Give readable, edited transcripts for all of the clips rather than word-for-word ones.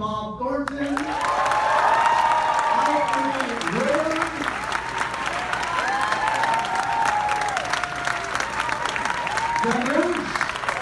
Bob Thornton. Alfred Wood. Dhanush.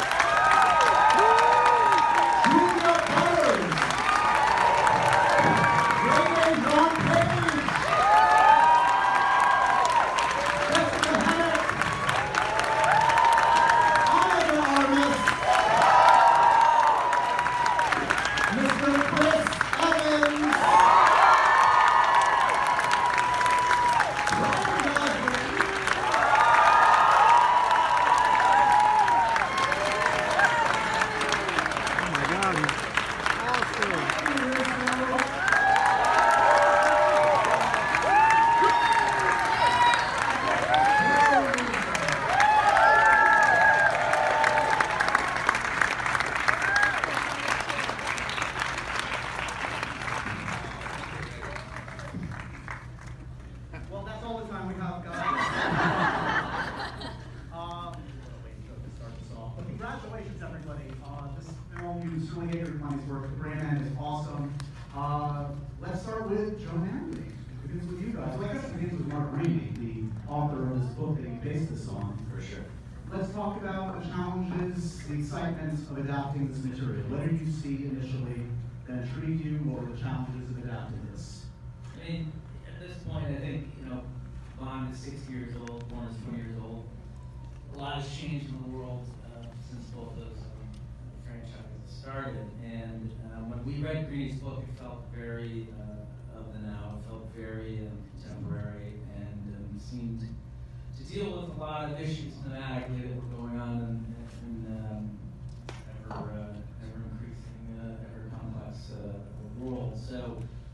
Congratulations, everybody. This film, you certainly get your money's worth. GRAYMAN is awesome. Let's start with Joe Manley. It begins with you guys. Well, I guess it begins with Mark Rainey, the author of this book that he based this on. For sure. Let's talk about the challenges, the excitement of adapting this material. What did you see initially that intrigued you? What were the challenges of adapting this? I mean, at this point, I think, Bond is 60 years old, Bourne is 20 years old. A lot has changed in the world since both those franchises started. And when we read Greeny's book, it felt very of the now. It felt very contemporary and seemed to deal with a lot of issues thematically that were going on in ever increasing, ever complex world. So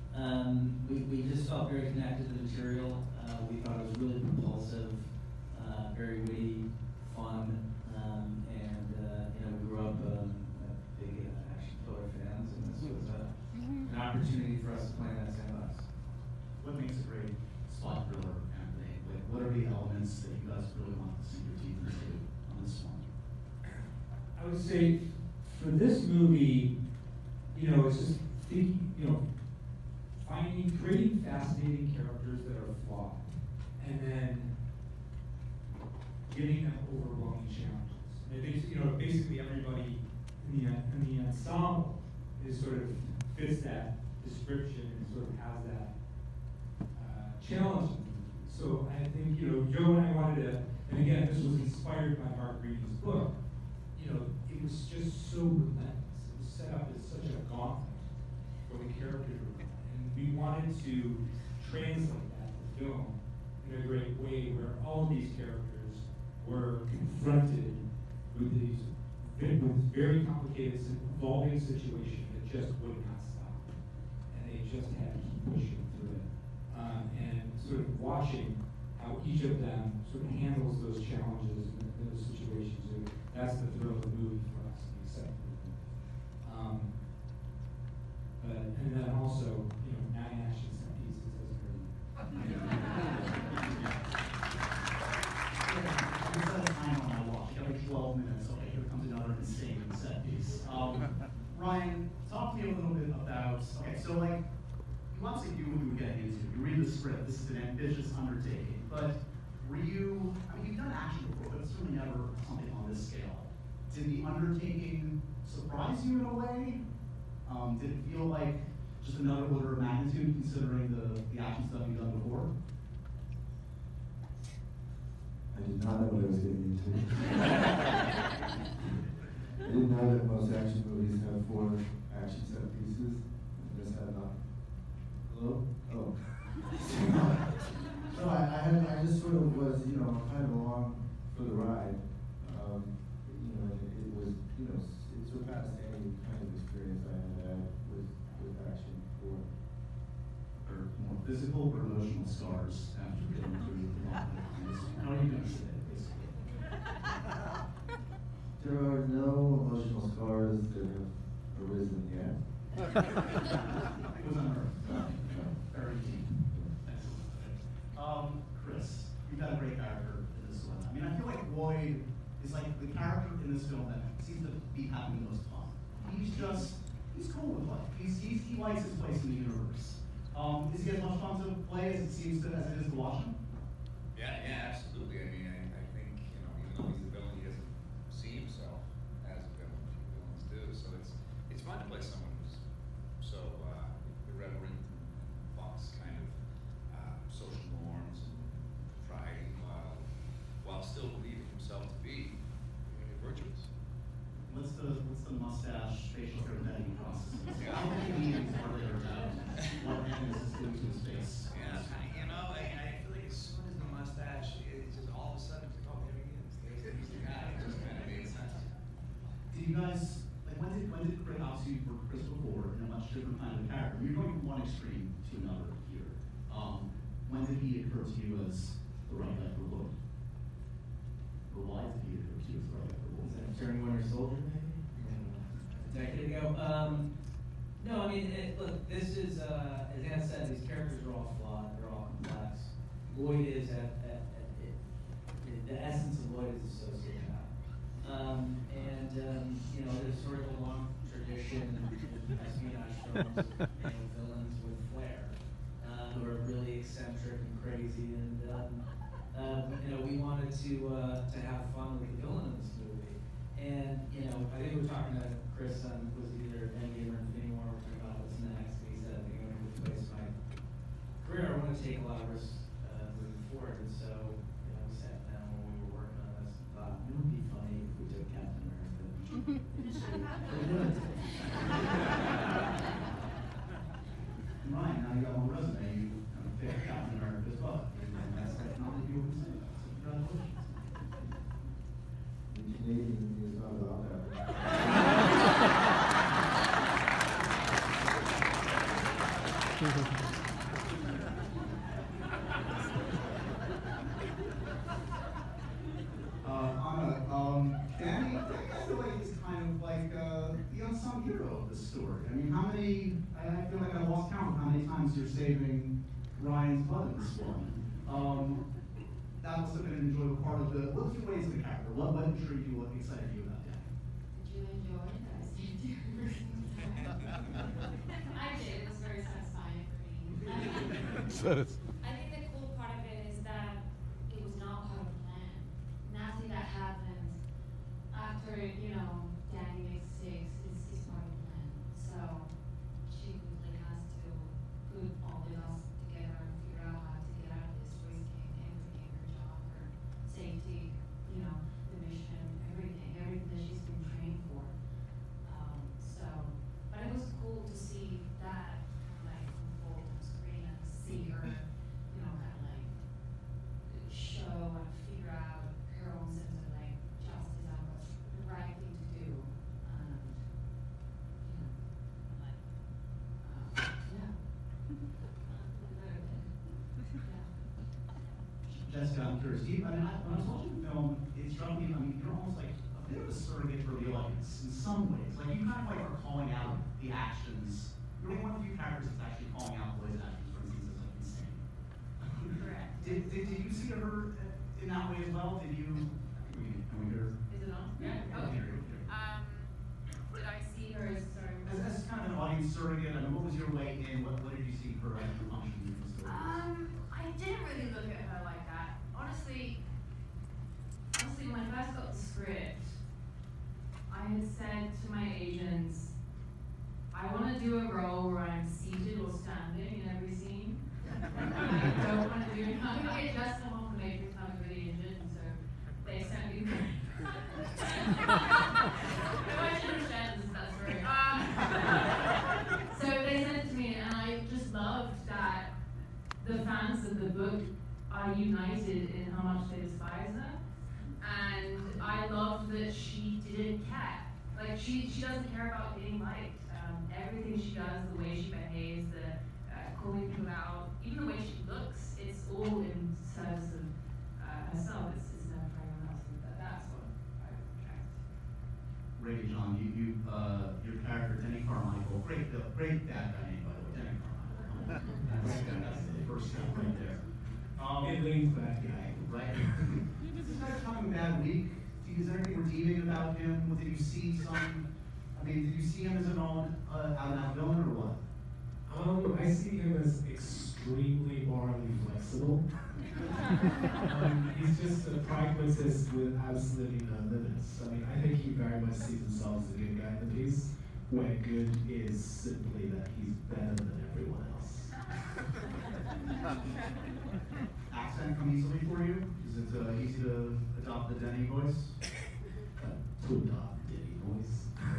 we just felt very connected to the material. We thought it was really propulsive, very witty, fun, and we grew up big action thriller fans, and this was an opportunity for us to play in that sandbox. What makes a great spot thriller, Anthony? Like, what are the elements that you guys really want to sink your teeth into on this one? I would say for this movie, it's just creating fascinating characters that are flawed, and then giving them overwhelming challenges. And basically everybody in the ensemble is sort of fits that description and sort of has that challenge. So I think Joe and I wanted to, and again, this was inspired by Mark Greeny's book. It was just so relentless. It was set up as such a gauntlet for the character to run, and we wanted to translate that to film in a great way, where all of these characters were confronted with very complicated, evolving situations that just would not stop, and they just had to keep pushing through it. And sort of watching how each of them sort of handles those challenges and those situations. That's the thrill of the movie for us, and excitement. And then also, 9 action set pieces as very. Set a time on my watch. Every 12 minutes, okay, here comes another insane set piece. Ryan, talk to me a little bit about, okay, so like, you obviously knew what you were getting into. You read the script, this is an ambitious undertaking, but were you, you've done action before, but it's certainly never something on this scale. Did the undertaking surprise you in a way? Did it feel like just another order of magnitude considering the action stuff you've done before? I did not know what I was getting into. I didn't know that most action movies have 4 action set pieces. This had not. Hello? Oh. No, I just sort of was, kind of along for the ride. It was, it surpassed any kind of experience I had with action before. Or more physical or emotional scars after getting through the conflict? How are you doing today, basically? There are no emotional scars that have arisen yet. It was unearthed. Very deep. Excellent. Chris, you've got a great character in this one. I feel like Lloyd is like the character in this film that seems to be having the most fun. He's just he's cool with life. He likes his place in the universe. Is he as much fun to play as it seems to, as it is to watch him? Yeah, absolutely. I mean, I think, you know, even though he's a villain, he doesn't see himself as a villain. Villains do. So it's fun to play someone who's so irreverent and bucks kind of social norms and propriety while still believing himself to be virtuous. What's the mustache facial hair vetting process? How many meetings are there about what Dennis is doing to his face? Yeah, you know, I feel like as soon as the mustache is just all of a sudden, it's like, oh, there he is. He's the guy. It just kind of made sense. Did you guys, like, when did Chris, obviously you were Chris before in a much different kind of character? You're going from one extreme to another here. When did he occur to you as the right guy for Lloyd? Or why did he occur to you as the right guy for Lloyd? Was that during Winter Soldier, maybe? A decade ago? No, I mean, look, this is, as Ann said, these characters are all flawed, they're all complex. Lloyd is the essence of Lloyd is a sociopath. You know, there's sort of a long tradition in espionage films of villains with flair, who are really eccentric and crazy, and you know, we wanted to have fun with the villain in this movie. And you know, I think we were talking to Chris on was it either Endgame or Infinity War. We're talking about what's next. And he said, "I think I'm going to replace my career. I want to take a lot of risks moving forward." And so, you know, we sat down when we were working on this and thought it would be funny if we took Captain America. Ryan, now you got on the resume, you kind of picked Captain America's butt. And that's like not what you were saying. So congratulations. The Canadian is not about that. Danny, I feel like he's kind of like the unsung hero of the story. I mean, how many, I feel like I lost count of how many times you're saving Ryan's butt in this one. That must have been an enjoyable part of the, what was your ways of the character? What intrigued you, what excited you about Danny? Did you enjoy it? I saved you. I did. It was very satisfying for me. I think the cool part of it is that it was not part of the plan. Nothing that happened after, you know, Danny makes 6 is part of the plan. So she really has to put all the dots together and figure out how to get out of this, risking everything, her job, her safety, you know, the mission, everything that she's been trained for. But it was cool to see that kind of like unfold on screen and see her, you know, kind of like show and figure out her own sense of like justice and what's the right thing to do. And, you know, like, yeah. Jessica, I'm curious. When I was watching the film, it struck me, I mean, you're almost like a bit of a surrogate for the audience in some ways. Like, you kind of like are calling out the actions. You're like one of the few characters that's actually calling out Lloyd's actions, for instance, as like insane. Correct. Did you see her in that way as well? Did you, can we hear? Is it on? Yeah. Okay. Here. Did I see her as, sorry? As kind of an audience surrogate, I mean, what was your way in? What did you see her function in the story? I didn't really look at her like that. Honestly, when I first got the script, I had said to my agents, I want to do a role where I'm seated or standing in every scene. I don't want to do it. I'm going to get just someone from Matrix, I'm really injured, and so they sent me. I should have shared that story. So they sent it to me, and I just loved that the fans of the book are united in how much they despise her. And I loved that she didn't care. Like, she doesn't care about being liked. Everything she does, the way she behaves, the calling people out, even the way she looks, it's all in service of herself. It's never for anyone else. And that's what I attract. Ray John, your character, Denny Carmichael, great bad guy name, by the way, Denny Carmichael. That's the first step right there. It leans back. Right. Is this guy having a bad week? Is there anything redeeming about him? Did you see some I mean, did you see him as an out-and-out villain or what? I see him as extremely morally flexible. He's just a pragmatist with absolutely no limits. I mean, I think he very much sees himself as a good guy in the piece, where good is simply that he's better than everyone else. Accent come easily for you? Is it easy to adopt the Denny voice? To adopt Denny voice.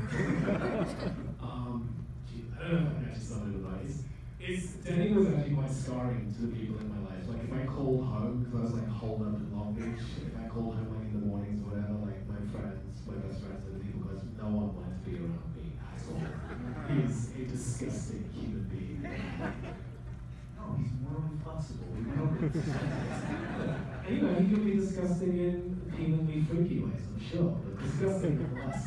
Gee, I don't know if I can actually sound advice. Denny was actually quite scarring to the people in my life. Like if I called home, because I was like holed up in Long Beach, if I called home like in the mornings or whatever, like my friends, my best friends and the people, because no one wanted to be around me at all. He's a disgusting human being. No, he's morally flexible. We know this. And you know, he can be disgusting in appealingly freaky ways, I'm sure, but disgusting nonetheless.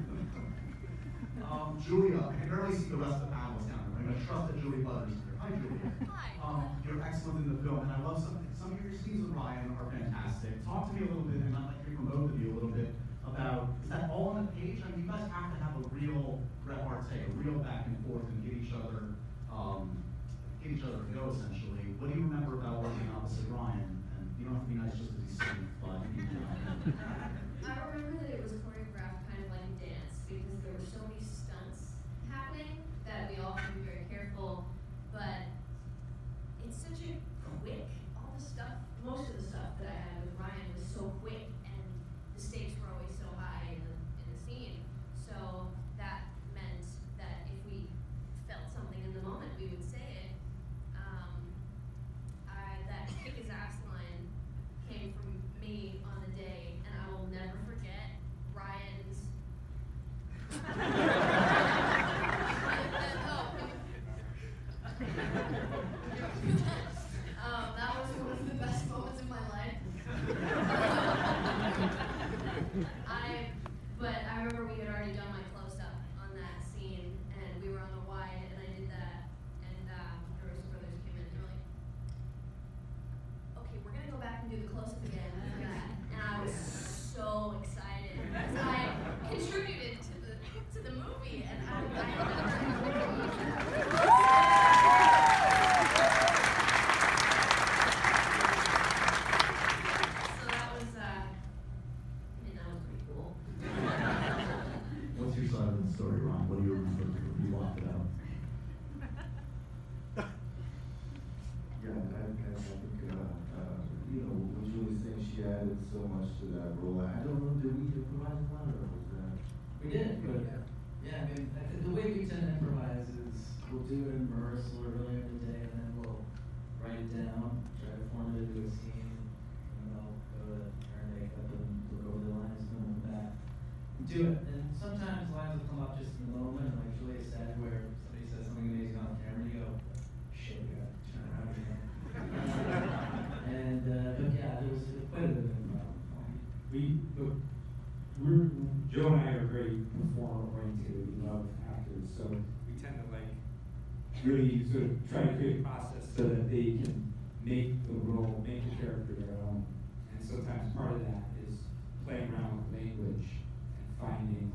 Julia, I can barely see the rest of the panelists down there. I'm going to trust that Julia Butters is here. Hi, Julia. Hi. You're excellent in the film, and I love some of your scenes with Ryan are fantastic. Talk to me a little bit, and I'd like to hear from both of you a little bit about, is that all on the page? I mean, you guys have to have a real repartee, a real back and forth, and give each other a go, essentially. What do you remember about working opposite Ryan? And you don't have to be nice just because he's sitting, but you know. I remember that it was choreographed kind of like a dance because there were so many stunts happening that we all had to be very careful. But it's such a quick, all the stuff, most of the stuff that I had with Ryan was so quick and the stakes were always so high in the scene. So that meant that if we felt something in the moment, we would say it. That kick his ass line came from me on the day, and I will never forget Ryan's. That was one of the best moments of my life. But I remember we had already done my close-up on that scene, and we were on the wide, and I did that, and the Russo brothers came in and they were like, okay, we're gonna go back and do the close-up again after that. And I was so excited because I contributed to the movie, and I so that was pretty cool. What's your side of the story, Ron? What do you remember when you walked it out? Yeah, I think, you know, what Julie was saying, she added so much to that role. I don't know, did we improvise a lot or was that? We did, but yeah, I mean, the way we tend to improvise is we'll do it in rehearsal earlier in the day, and then we'll write it down, try to form it into a scene, and then I'll go to hair and makeup and look over the lines, and then we'll back and do it. And sometimes lines will come up just in the moment, like Julia said, where somebody says something amazing on camera, and you go, shit, we gotta turn around again. But yeah, there was quite a bit of improv. Joe and I are very performer-oriented. We love actors, so we tend to like really sort of try to create a process so that they can make the role, make the character their own. And sometimes part of that is playing around with language and finding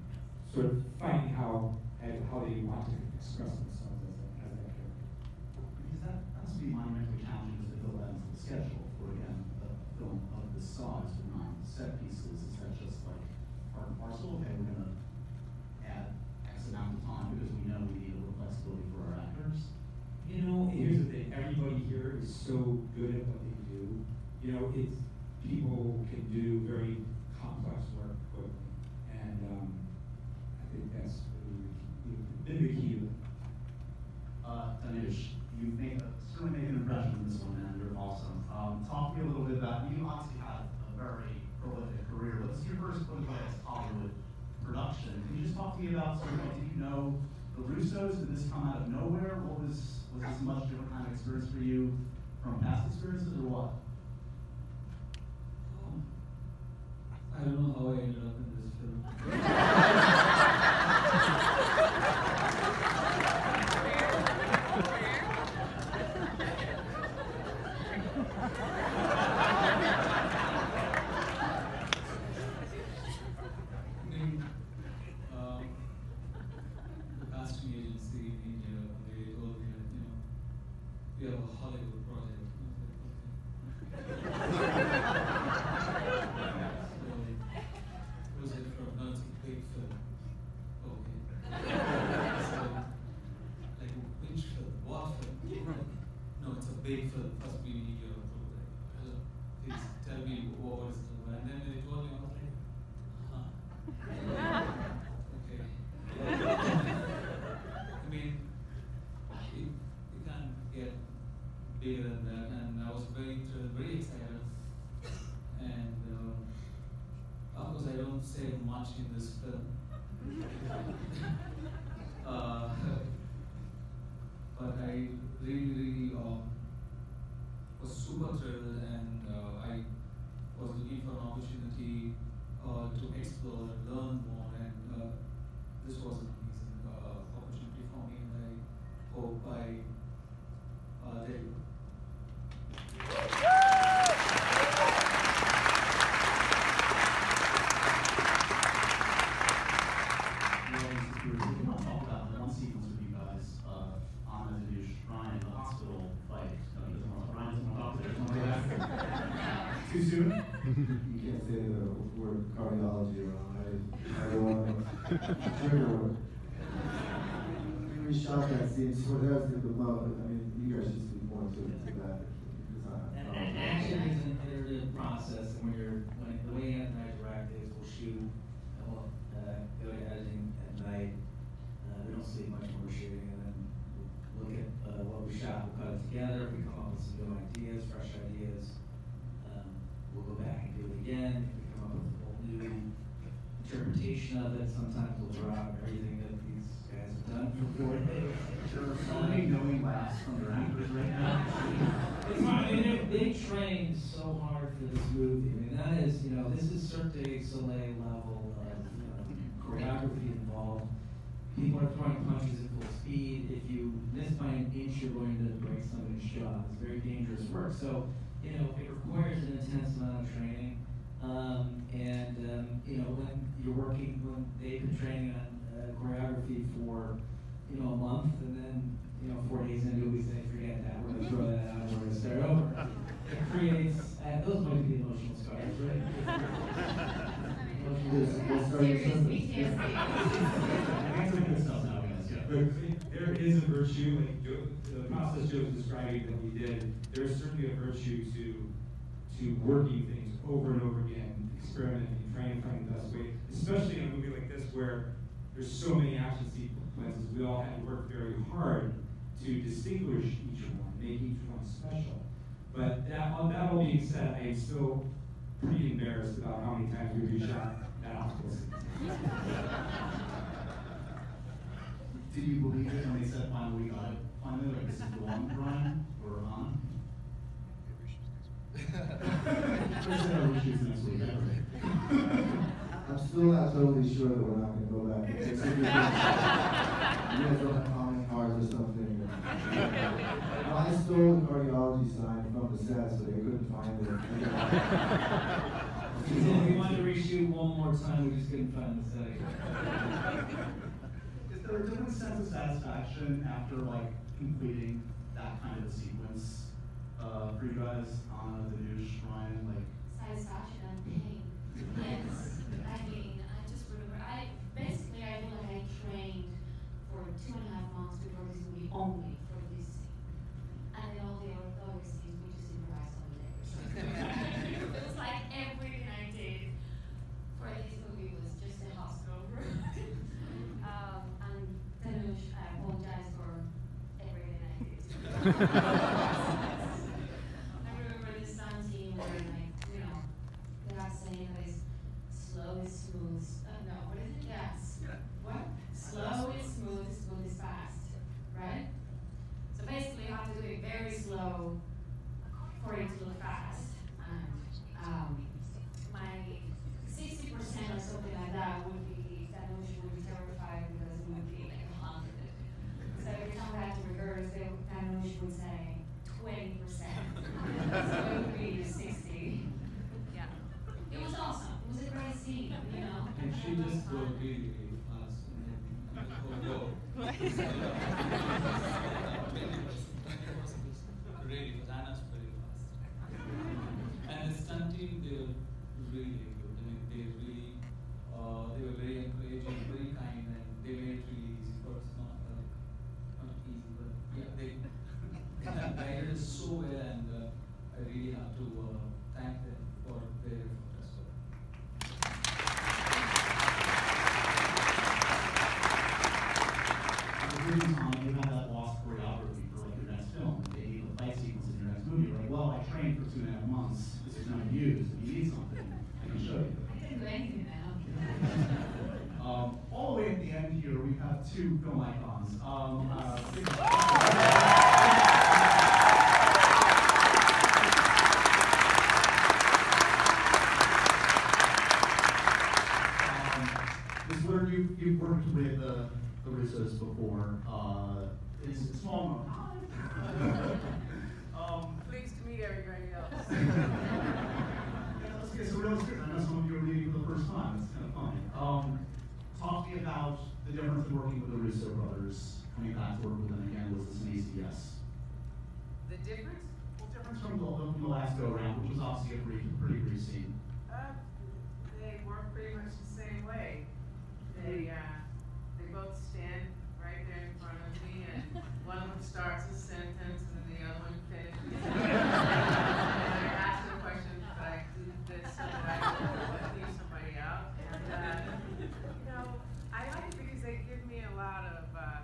how they want to express themselves as that character. Because that must be monumentally challenging to build that into the schedule for, again, a film of this size with 9 set pieces. Is that just like part and parcel? Okay, we're going to add X amount of time because we know we need a little flexibility for our actors. You know, here's the thing, everybody here is so good at what they do. You know, people can do very complex work quickly. And I think that's been the key to it. Dhanush, you certainly made an impression on this one, and you're awesome. Talk to me a little bit about, you obviously had a very prolific career. This is your first Hollywood production. Can you just talk to me about sort of like, did you know the Russos? Did this come out of nowhere? Was this a much different kind of experience for you from past experiences, or what? I don't know how I ended up in this film. we have a Hollywood project. So, was it from? No, it's a big film. Okay. So, like, which film? What film? No, it's a big film. First, we need your approval. Like, hello, please tell me what is the one. And then when they told me, I was like, okay. I mean, it can't get bigger than that, and I was very thrilled, very excited. And of course, I don't say much in this film. But I really was super thrilled, and I was looking for an opportunity to explore and learn more, and this was an amazing opportunity for me, and I hope I deliver. We want to talk about one sequence with you guys, Anna, Dhanush, Ryan, the hospital fight. Ryan doesn't want to talk to there's Too soon? You can't say the word cardiology around. I don't want to trigger word. We shot that scene, so that's in the mouth. I mean, you guys should speak more to that. And action is an iterative process, and when the way Anna and I direct is we'll shoot, and we'll go to editing at night. We don't sleep much when we're shooting, and then we'll look at what we shot, we'll cut it together, we come up with some new ideas, fresh ideas. We'll go back and do it again. If we come up with a whole new interpretation of it, sometimes we'll drop everything that these guys have done for 4 days. There are so many knowing laughs from their actors right now. It's hard. I mean, they trained so hard for this movie. I mean, that is, this is Cirque du Soleil level of choreography involved. People are throwing punches at full speed. If you miss by an inch, you're going to break somebody's jaw. It's very dangerous work. So, it requires an intense amount of training. When you're working, when they've been training on choreography for, a month, and then, 4 days into it, we say, forget that, we're gonna throw that out, we're gonna start over. It creates, those might be emotional scars, right? Serious PTSD. I got some good stuff now, guys. Yeah. But there is a virtue, like the process Joe was describing that we did, there is certainly a virtue to working things over and over again, experimenting, trying to find the best way, especially in a movie like this where there's so many action sequences, we all had to work very hard to distinguish each one, make each one special. But that all being said, I am still pretty embarrassed about how many times we reshot that hospital scene. Did you believe it when they said finally we got it? Finally, like this is the one, Ryan, or on? I'm still not totally sure that we're not going to go back and fix it. You guys don't have comment cards or something. I stole the cardiology sign from the set so they couldn't find it. If we wanted to reshoot one more time, we just couldn't find the setting. Is there a different sense of satisfaction after completing that kind of a sequence for you guys, Anna, Dhanush, Ryan? Satisfaction and pain. Yes. I mean, I just remember, I feel like I trained for 2.5 months before this movie only for this scene. And then all the other scenes, we just improvised on the day. It was like everything I did for this movie was just a hospital room. And Dhanush, I apologize for everything I did. I remember this sound team where they have saying that it's slow is smooth. No, what is it? Yes. What? Slow is smooth is fast. Right? So basically you have to do it very slow for it to look fast. And my 60% or something like that would be Dhanush would be terrified because it would be like 100. So every time I had to rehearse, Dhanush would say 20%. So it would be 60. Yeah. It was awesome. It was a great scene, And she just wrote really, really fast. And then, go. have two film icons. This is where you've worked with the Russos before. It's a small Pleased to meet everybody else. Let's get some real script. I know some of you are meeting for the first time. It's kind of funny. Talk to me about the difference in working with the Russo brothers. Coming back to work with them again, was this an easy yes? The difference? Well, difference from the last go around, which was obviously a pretty brief scene. They work pretty much the same way. They both stand right there in front of me, and one of them starts a sentence, and then the other one finishes. And I ask the question, should I do this so that I can leave somebody out? And you know, I like it because they give me a lot of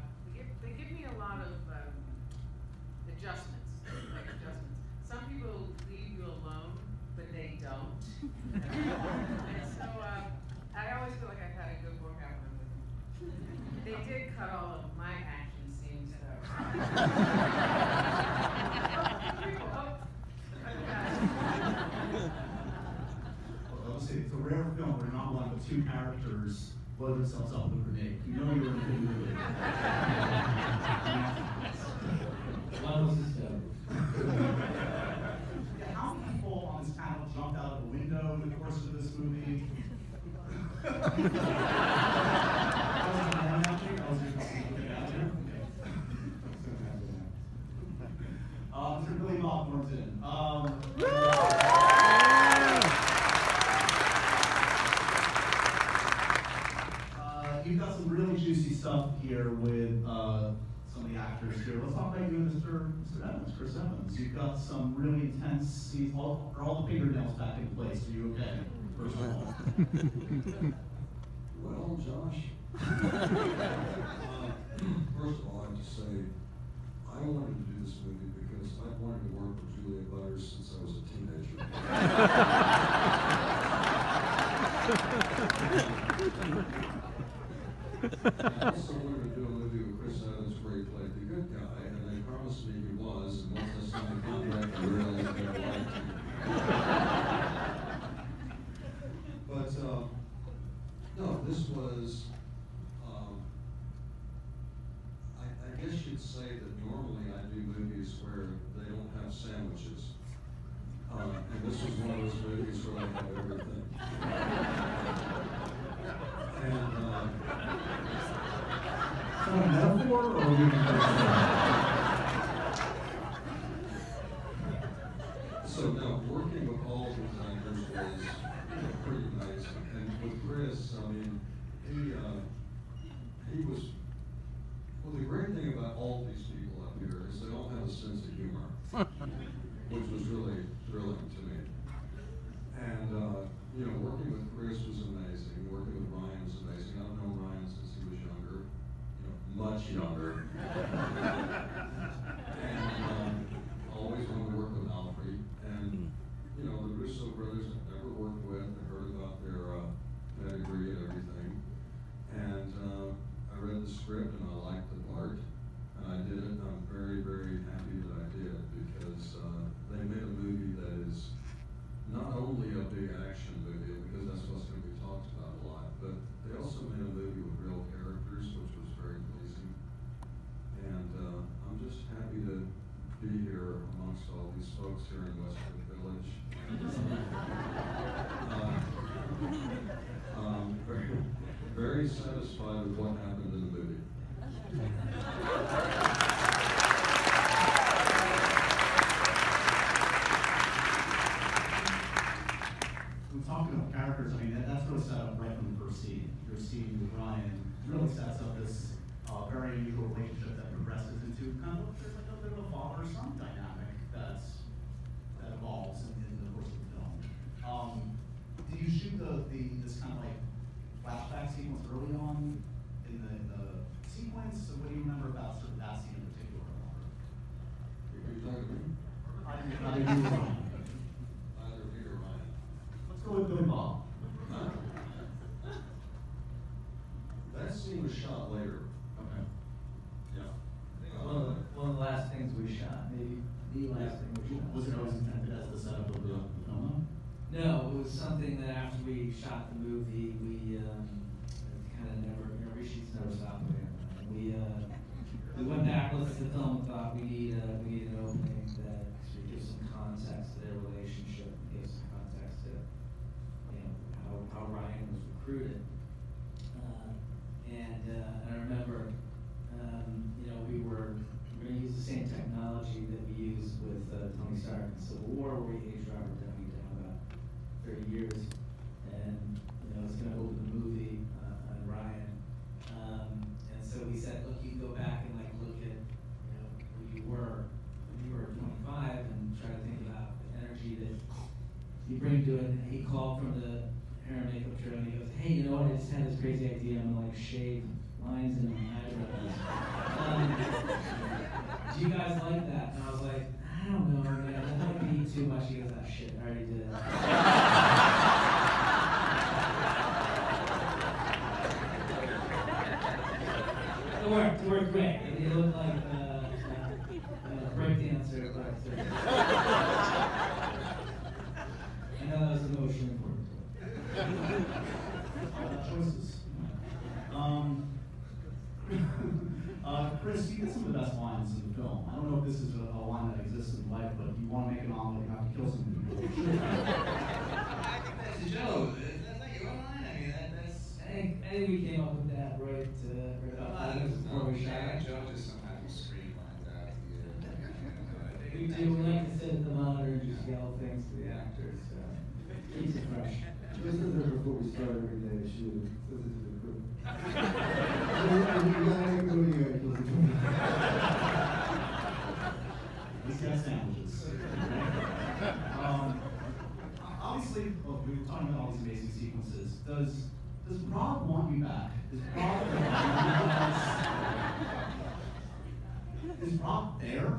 adjustments. Like adjustments. Some people leave you alone, but they don't. And so I always feel like I've had a good workout with them. They did cut all of my action scenes though. Well, let's see, it's a rare film where not one but two characters blow themselves up with a grenade. You know you're in a good movie. One was established. Yeah, how many people on this panel jumped out of the window in the course of this movie? Mr. Billy Bob Thornton. You've got some really juicy stuff here with some of the actors here. Let's talk about you and Mr. Evans, Chris Evans. You've got some really intense scenes. Are all the fingernails back in place? Are you okay? First of all. Well, Josh, first of all, I have to say, I wanted to do this movie because I've wanted to work with Julia Butters since I was a teenager. I also wanted to do a movie with Chris Evans where he played the good guy, and they promised me he was, and once I signed the contract, I realized that I liked him. But, no, this was, I guess you'd say that normally I do movies where they don't have sandwiches. And this was one of those movies where they have everything. And, Is that a metaphor, or are we so no, working with all of these actors was pretty nice. And with Chris, I mean, he was, well, the great thing about all these people up here is they all have a sense of humor, which was really thrilling to me. And, you know, working with Chris was amazing. Working with Ryan was amazing. I've known Ryan since he was younger, you know, much younger. And always wanted to work with Alfred. And, you know, the Russo brothers I've never worked with. I heard about their pedigree and everything. And I read the script and I liked the part. And I did it, and I'm very, very happy that I did, because they made a movie that is not only a big action movie, because that's what's going to be talked about a lot, but they also made a movie with real characters, which was very pleasing. And I'm just happy to be here amongst all these folks here in Westwood Village. Very, very satisfied with what happened in the movie. We're talking about characters. I mean, that's really set up right from the first scene. Your scene with Ryan really sets up this very unusual relationship that progresses into kind of there's like a bit of a father-son dynamic that evolves in the course of the film. Did you shoot this kind of like flashback sequence early on in the sequence? So what do you remember about sort of that scene in particular? Are you talking to me? Either you or Ryan. Either me or Ryan. Let's go with Billy Bob. Huh? That scene was shot later. shot, maybe the last thing we shot. Was it always intended as the setup of the film? No, it was something that after we shot the movie, we kind of never, reshoots never stopped there. We went back, looked at the film, and thought we need an opening that sort of gives some context to their relationship, gives some context to, how Ryan was recruited. And I remember, we were going to use the same technology that we used with Tony Stark in Civil War, where we aged Robert Downey down about 30 years, and it's going to open the movie on Ryan. And so we said, look, you can go back and look at who you were when you were 25, and try to think about the energy that you bring to it. And he called from the hair and makeup show, and he goes, hey, you know what? I just had this crazy idea. I'm gonna shave lines in my eyebrows. Do you guys like that? And I was like, I don't know, man. That might be too much. He goes, oh shit, I already did it. It worked great. He looked like a breakdancer. I know that was emotionally important to him. Choices. Chris, you get some of the best lines in the film. I don't know if this is a line that exists in life, but you want to make an omelet, you have to kill some people. I think that's a joke. That's not your own line. I mean, I think we came up with that right about 5 minutes before we shot. Joe just sometimes scream lines out to you. We do. We like to sit at the monitor and just yell things to the actors. Keeps it fresh. This is there before we start every day shooting. So this is the crew. He's got sandwiches. Obviously, we were talking about all these amazing sequences. Does Rob want you back? Is Rob there?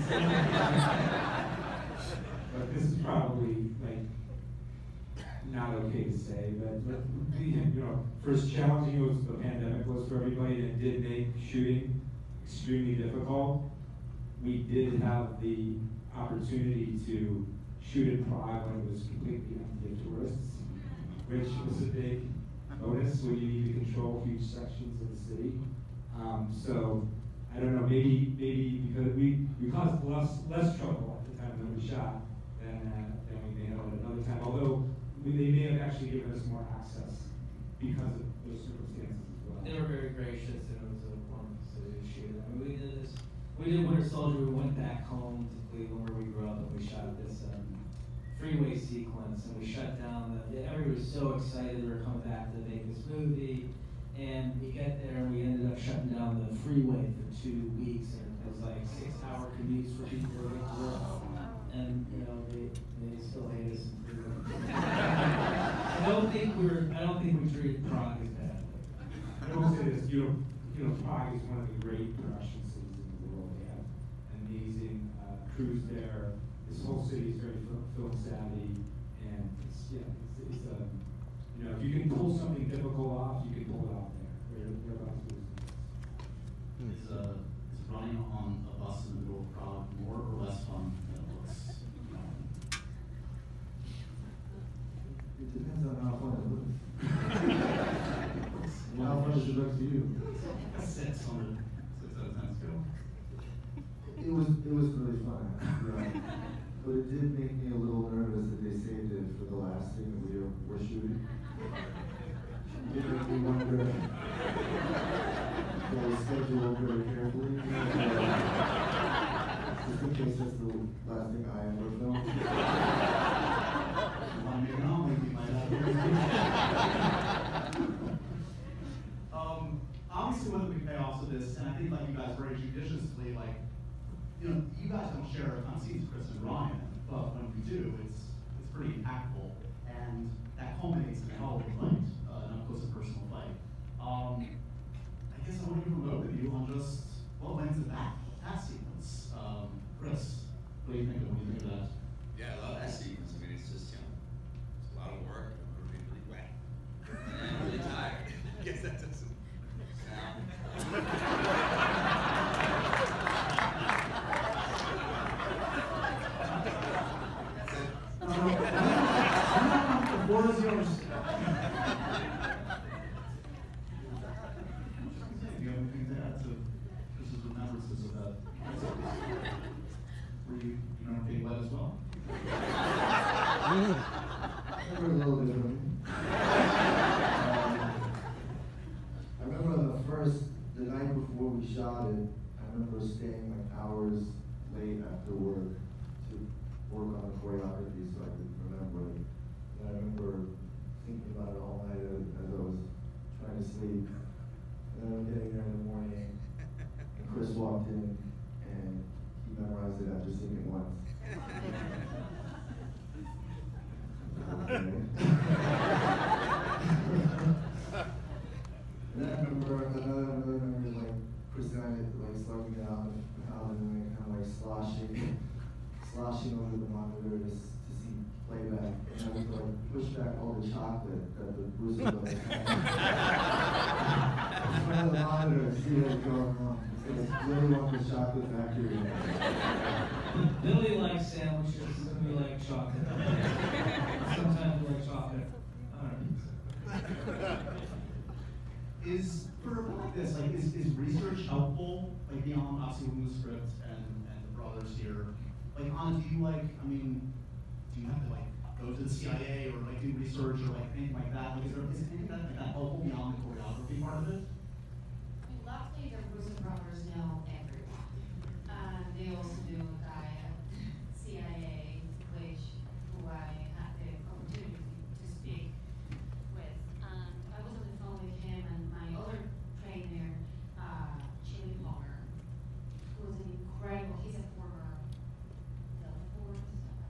But this is probably not okay to say, but for as challenging as the pandemic was for everybody, and it did make shooting extremely difficult. We did have the opportunity to shoot in Prague when it was completely empty of tourists, which was a big bonus when you need to control huge sections of the city. So I don't know, maybe because we caused less trouble at the time that we shot than we may have at another time. Although they may have actually given us more access because of those circumstances as well. They were very gracious, and it was a wonderful city to shoot. I mean, we did Winter Soldier. We went back home to Cleveland where we grew up, and we shot this freeway sequence, and we shut down everybody was so excited we were coming back to make this movie, and we get there and we ended up shutting down the freeway for 2 weeks, and it was like 6-hour commutes for people to get to work, and they still hate us in Cleveland. I don't think we treated Prague as badly. I will say this, Prague is one of the great production cities in the world. They have amazing crews there. This whole city is very film savvy, and if you can pull something difficult off, you can pull it off there. They're about to do this. Is running on a bus in the middle of Prague more or less fun than it looks? It depends on how fun it looks. How fun does it look to you? 6 out of 10 scale. It was really fun, right? But it did make me a little nervous that they saved it for the last thing that we were shooting. It made me wonder if they scheduled very carefully. Just in case that's the last thing I ever filmed. Obviously, one of the big payoffs of this, and I think you guys very judiciously, you guys don't share a ton of scenes, Chris and Ryan, but when we do, it's pretty impactful, and that culminates in a hell of a fight, an up-close and personal fight. I guess I want to hear from both of you on just what went into that sequence. Chris, what do you think of when you think of that? Yeah, I love that sequence. I mean, it's just, it's a lot of work, and we're really wet. And I'm really tired. I guess that doesn't sound. the night before we shot it, I remember staying like hours late after work to work on the choreography so I could remember it. And I remember thinking about it all night as I was trying to sleep. And then I'm getting there in the morning, and Chris walked in, and he memorized it after seeing it once. Okay. And then I remember another memory, like presented, like slugging it out and then kind of like sloshing over the monitor to see playback. And I would like push back all the chocolate that the Bruce Willis had. In front of the monitor to see what's going on. It's really want the chocolate factory. Billy likes sandwiches, and we like chocolate. Sometimes we like chocolate. Is, for a book like this, like, is research helpful, like, beyond obviously looking at the script and the brothers here? Like, Anna, do you, like, I mean, do you have to, like, go to the CIA or, like, do research or, like, anything like that? Like, is anything that helpful beyond the choreography part of it? I mean, luckily the Russo brothers know everyone. They also knew a guy at CIA, who I had the opportunity to speak with. I was on the phone with him and my other trainer, Chili Palmer, who was an incredible, he's a former Delta Force,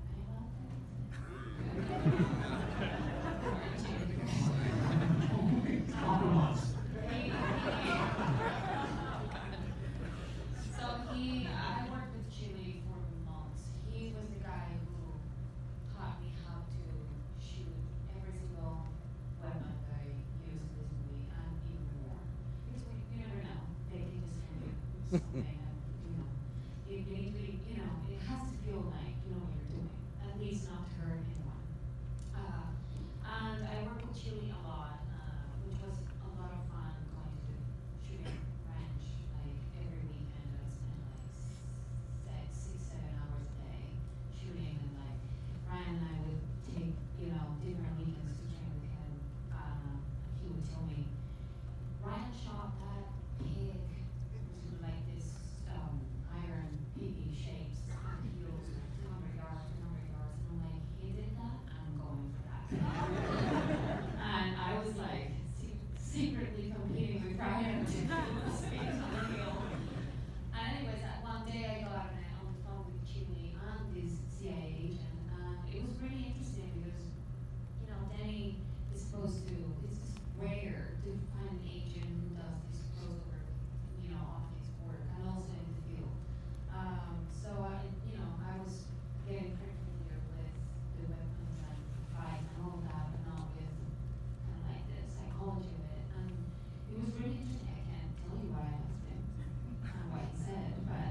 I worked with Chili for months. He was the guy who taught me how to shoot every single weapon that I used in this movie and even more. Because you never know. They can just hand you something and, you need to, it has to feel like you know what you're doing. At least not to hurt anyone. And I worked with Chili a lot, which was a lot of fun going to the shooting ranch like every weekend. I spent like 6, 7 hours a day shooting, and like Ryan and I would take different weekends to train with him. He would tell me, Ryan shot that pig, it was like this iron piggy shapes, heels, 200 yards, 200 yards, and I'm like, he did that, I'm going for that. And I was like secretly competing with Ryan to do the speed on the hill. And anyways, one day I got on the phone with Chili and this CIA agent, and it was really interesting because, Danny is supposed to, it's just rare to find an agent who does this crossover, off his work and also in the field. So I was getting pretty familiar with the weapons and fight and all that, but not with kind of like the psychology of it. And it was really interesting. I can't tell you why I asked him and what he said, but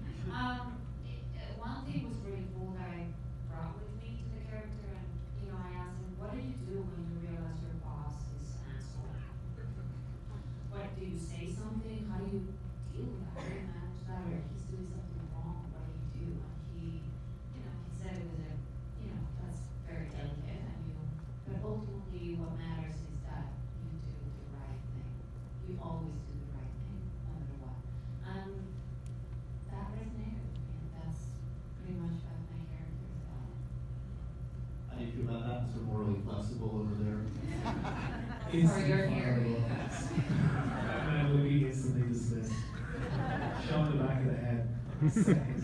one thing was really cool that I brought with me to the character, and I asked him, what do you do when you realize your boss is an asshole? What, do you say something? How do you deal with that? How do you manage that? Or if he's doing something wrong, what do you do? And he said it was that's very delicate, but ultimately what matters is that you do the right thing. You always do the right thing, no matter what. And that resonated with me, and that's pretty much what my character is about. How do you feel about that? Mr. Morally flexible over there? For your hearing. Man would be instantly dismissed. Shot in the back of the head. Seconds.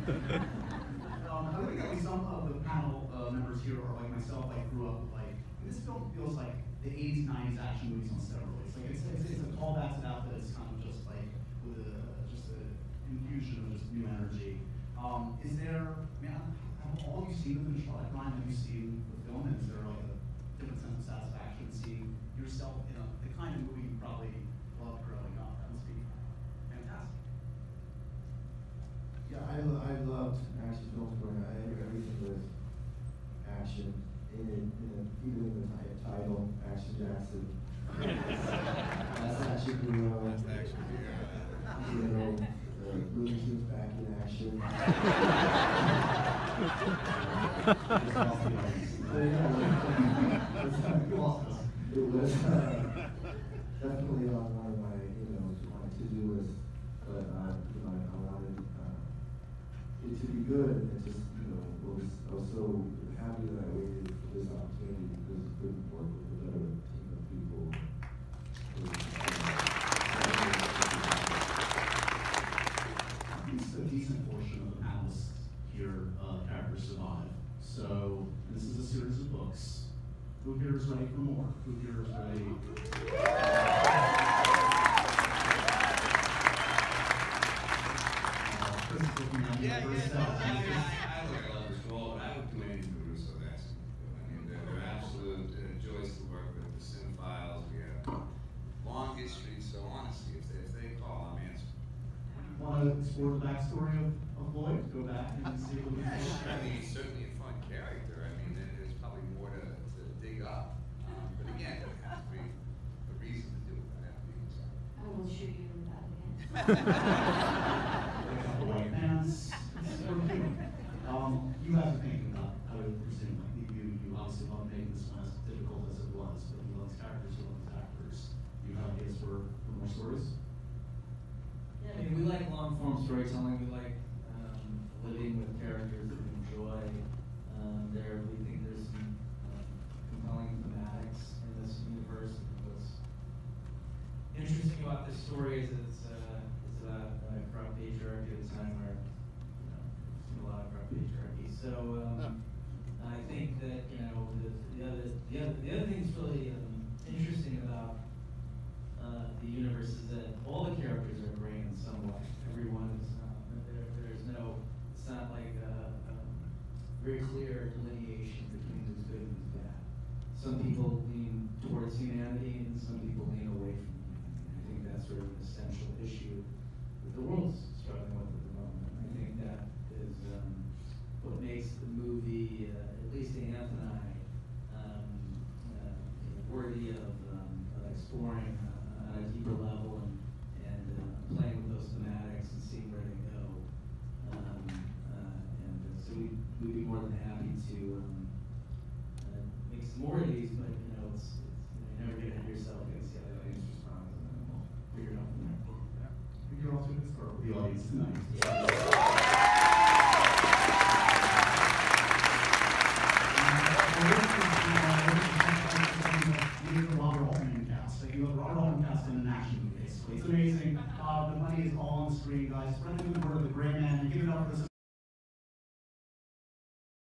I think at least some of the panel members here, or like myself, grew up with this film feels like the 80s, 90s action movies on steroids. Like it's a callback to that, but it's kind of just like with just an infusion of just new energy. Is there, have all of you seen the finished product? Ryan, have you seen the film? And is there like a different sense of satisfaction seeing yourself in the kind of movie you probably loved growing up? That must be fantastic. Yeah, I loved action films growing up. Everything with action in it, even in the title, Action Jackson. That's action hero. That's action hero. Looney Tunes back in action. It was definitely on one of my, to explore the backstory of Lloyd? Go back and see a little bit more. I mean, he's certainly a fun character. I mean, there's probably more to dig up. But again, it has to be a reason to do it. That has to be exciting. I will shoot you with that again. The white pants. It's sort of cute. You guys are thinking about, I would presume, like you obviously love making this one as difficult as it was, but you love these characters, you love these actors. Do you have ideas for more stories? Yeah, I mean, we like long form storytelling. We like living with characters that we enjoy. We think there's some compelling thematics in this universe. What's interesting about this story is it's about corrupt patriarchy at a time where there's been a lot of corrupt patriarchy. So I think that the other thing that's really interesting about the universe is that all the characters are gray in some way. Everyone is there's no, it's not like a very clear delineation between who's good and who's bad. Some people lean towards humanity and some people lean away from humanity. I think that's sort of an essential issue that the world's struggling with at the moment. I think that is what makes the movie, at least Anth and I, worthy of exploring on a deeper level and playing with those thematics and seeing where they go. So we'd be more than happy to make some more of these, but it's you're never gonna hear yourself and see how the audience responds, and then we'll figure it out from there. I think you're also a good start with the audience tonight. Robert Altman cast in an action movie, basically. It's amazing. The money is all on the screen, guys. Spread the good word of the Gray Man and give it up for this